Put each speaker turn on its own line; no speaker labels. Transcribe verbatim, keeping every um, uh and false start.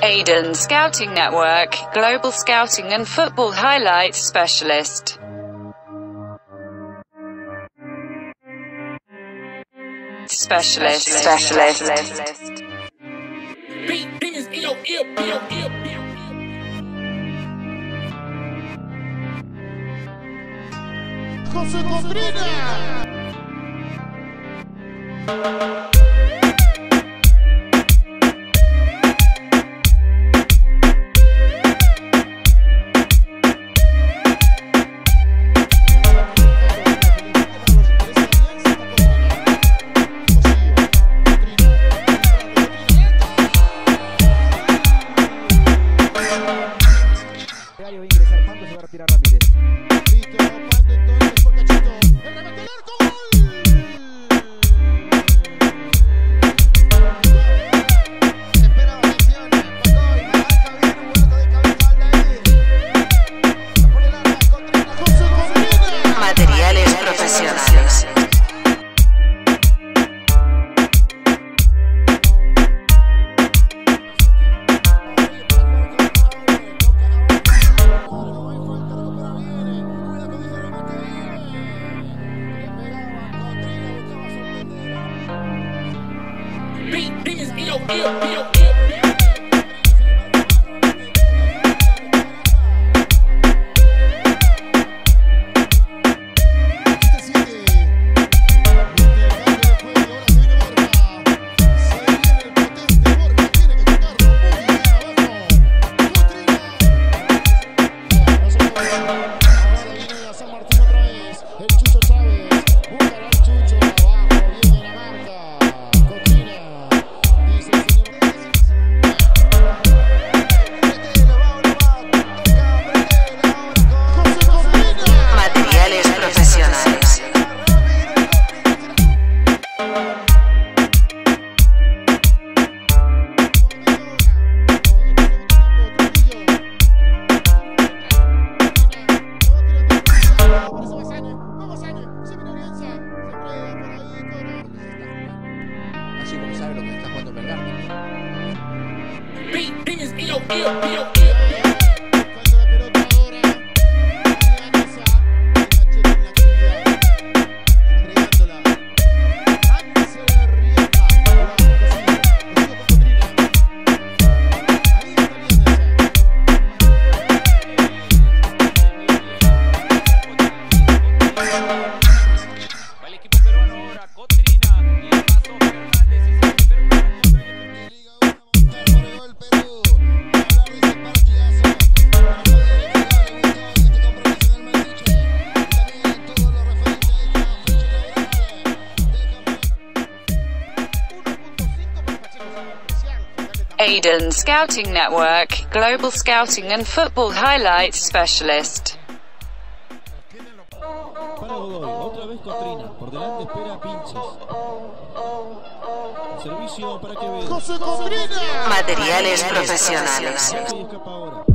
Aiden Scouting Network, Global Scouting and Football Highlights Specialist. Specialist. Specialist. Specialist.
José Cotrina.
Va a ingresar Pando, se va a retirar Ramírez.
Listo, Pando entonces por Cachito. El remate al arco, ¡gol! Espera atención, Pacoy, marca bien, vuelta de cabeza al David. Por el arco, Cotrina, José Cotrina.
Materiales profesionales.
Así como sabe lo que está jugando Melgar también.
Cuando la pelota ahora, Milanesa, Cachete en la actividad, entregándola. Axel Rieta, José Cotrina. Ahí está Milanesa.
Va el equipo peruano ahora, Cotrina, y pasó Fernández y se espera una contra y el
Liga uno, montar por el gol Perú. Hablar de ese partidazo. Para poder entregar el gusto y este compromiso en el Mandiche. Y también en todo lo referente a esta fecha laboral del campeonato.
uno punto cinco para Pacheco San Apreciar.
Aiden Scouting Network, Global Scouting and Football Highlights Specialist.
Para Godoy, otra vez Cotrina, por delante espera Pinches. El servicio para Quevedo.
José Cotrina.
Materiales profesionales.
Y escapa ahora.